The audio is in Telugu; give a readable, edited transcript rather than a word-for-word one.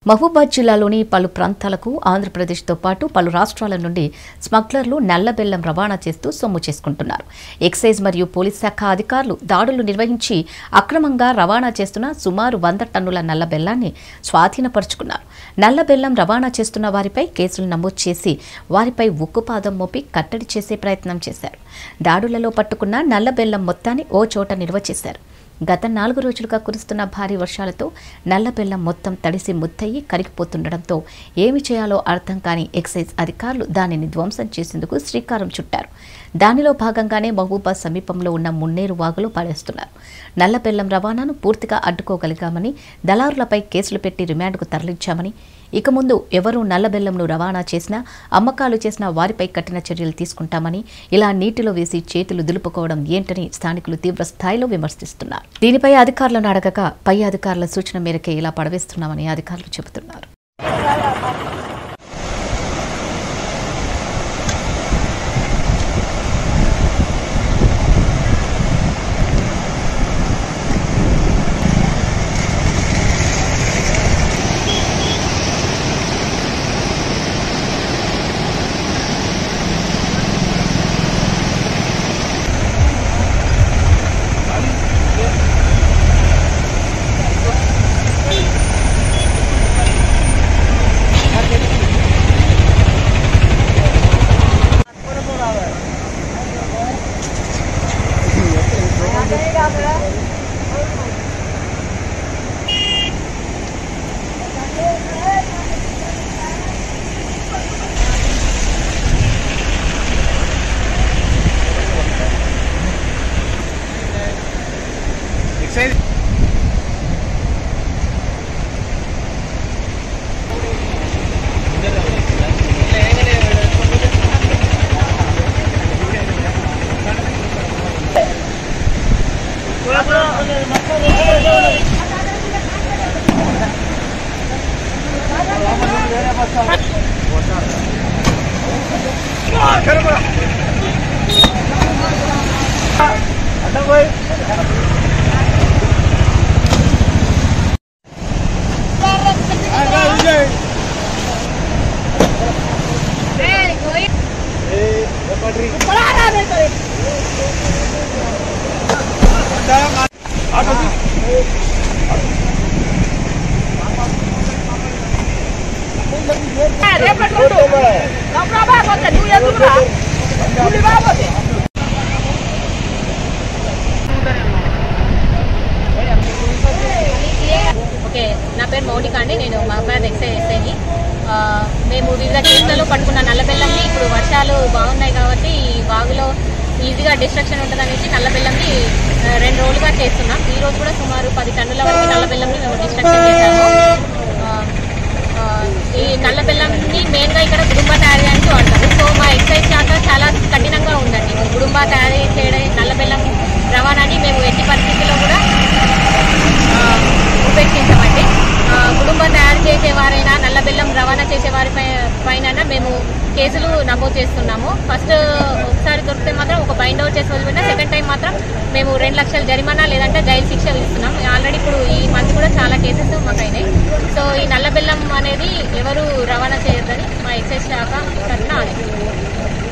మహబూబాద్ జిల్లాలోని పలు ప్రాంతాలకు ఆంధ్రప్రదేశ్తో పాటు పలు రాష్ట్రాల నుండి స్మగ్లర్లు నల్ల బెల్లం రవాణా చేస్తూ సొమ్ము చేసుకుంటున్నారు. ఎక్సైజ్ మరియు పోలీస్ శాఖ అధికారులు దాడులు నిర్వహించి అక్రమంగా రవాణా చేస్తున్న సుమారు 100 టన్నుల నల్ల బెల్లాన్ని స్వాధీనపరుచుకున్నారు. నల్ల బెల్లం రవాణా చేస్తున్న వారిపై కేసులు నమోదు చేసి వారిపై ఉక్కుపాదం మోపి కట్టడి చేసే ప్రయత్నం చేశారు. దాడులలో పట్టుకున్న నల్ల బెల్లం మొత్తాన్ని ఓ చోట నిల్వ చేశారు. గత 4 రోజులుగా కురుస్తున్న భారీ వర్షాలతో నల్ల బెల్లం మొత్తం తడిసి ముద్దయి కరిగిపోతుండటంతో ఏమి చేయాలో అర్థం కాని ఎక్సైజ్ అధికారులు దానిని ధ్వంసం చేసేందుకు శ్రీకారం చుట్టారు. దానిలో భాగంగానే మహబూబాద్ సమీపంలో ఉన్న మున్నేరు వాగులో పడేస్తున్నారు. నల్ల బెల్లం రవాణాను పూర్తిగా అడ్డుకోగలిగామని, దళారులపై కేసులు పెట్టి రిమాండ్కు తరలించామని, ఇక ముందు ఎవరూ నల్ల బెల్లంను రవాణా చేసినా, అమ్మకాలు చేసినా వారిపై కఠిన చర్యలు తీసుకుంటామని, ఇలా నీటిలో వేసి చేతులు దులుపుకోవడం ఏంటని స్థానికులు తీవ్ర స్థాయిలో విమర్శిస్తున్నారు. దీనిపై అధికారులను అడగగా పై అధికారుల సూచన మేరకే ఇలా పడవేస్తున్నామని అధికారులు చెబుతున్నారు. నా పేరు మౌనిక అండి. నేను మహబూబాద్ ఎక్సైజ్. మేము వివిధ కేసులలో పట్టుకున్న నల్ల బెల్లంని ఇప్పుడు వర్షాలు బాగున్నాయి కాబట్టి ఈ వాగులో ఈజీగా డిస్ట్రక్షన్ ఉంటుందనేసి నల్ల బెల్లంని 2 రోజులుగా చేస్తున్నాం. ఈ రోజు కూడా సుమారు 10 టన్నుల వరకు నల్ల బెల్లంని మేము డిస్ట్రక్షన్ చేశాము. ఈ నల్ల బెల్లంని మెయిన్గా ఇక్కడ గుడుంబ తయారీకి వాడతారు. సో మా ఎక్సైజ్ శాఖ చాలా కఠినంగా ఉందండి. గుడుంబ తయారీ చేయడం నల్ల బెల్లం రవాణాని మేము ఎట్టి పరిస్థితుల్లో కూడా ఉపేక్షించమండి. కుటుంబ తయారు చేసేవారైనా నల్ల బెల్లం రవాణా చేసేవారి పైన మేము కేసులు నమోదు చేస్తున్నాము. ఫస్ట్ ఒకసారి దొరికితే మాత్రం ఒక బైండ్ అవుట్ చేసి వదిలిపోయినా, సెకండ్ టైం మాత్రం మేము 2 లక్షల జరిమానా లేదంటే జైలు శిక్ష విధిస్తున్నాం. ఆల్రెడీ ఇప్పుడు ఈ మంత్ కూడా చాలా కేసెస్ మాకు అయినాయి. సో ఈ నల్ల బెల్లం అనేది ఎవరు రవాణా చేయొద్దని మా ఎక్సైజ్ శాఖ తరఫున ఆదేశిస్తున్నాం.